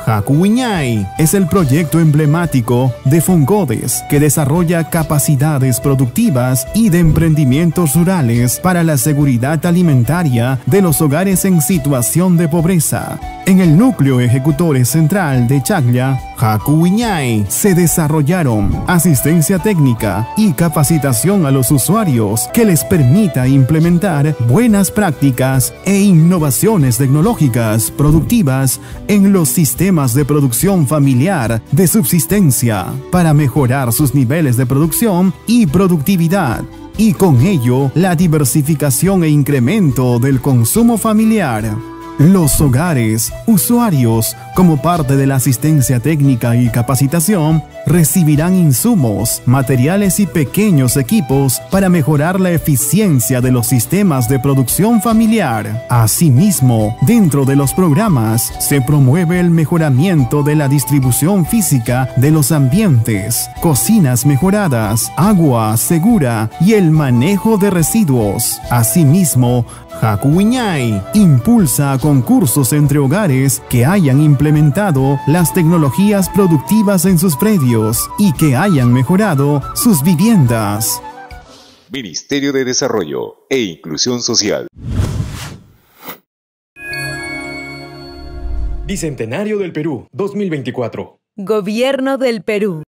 Hakuwiñay es el proyecto emblemático de Fongodes que desarrolla capacidades productivas y de emprendimientos rurales para la seguridad alimentaria de los hogares en situación de pobreza. En el núcleo ejecutores central de Chaclla, Hakuwiñay, se desarrollaron asistencia técnica y capacitación a los usuarios que les permita implementar buenas prácticas e innovaciones tecnológicas productivas en los sistemas de producción familiar de subsistencia para mejorar sus niveles de producción y productividad, y con ello la diversificación e incremento del consumo familiar. Los hogares, usuarios, como parte de la asistencia técnica y capacitación, recibirán insumos, materiales y pequeños equipos para mejorar la eficiencia de los sistemas de producción familiar. Asimismo, dentro de los programas se promueve el mejoramiento de la distribución física de los ambientes, cocinas mejoradas, agua segura y el manejo de residuos. Asimismo, Hakuwiñay impulsa concursos entre hogares que hayan implementado las tecnologías productivas en sus predios y que hayan mejorado sus viviendas. Ministerio de Desarrollo e Inclusión Social. Bicentenario del Perú, 2024. Gobierno del Perú.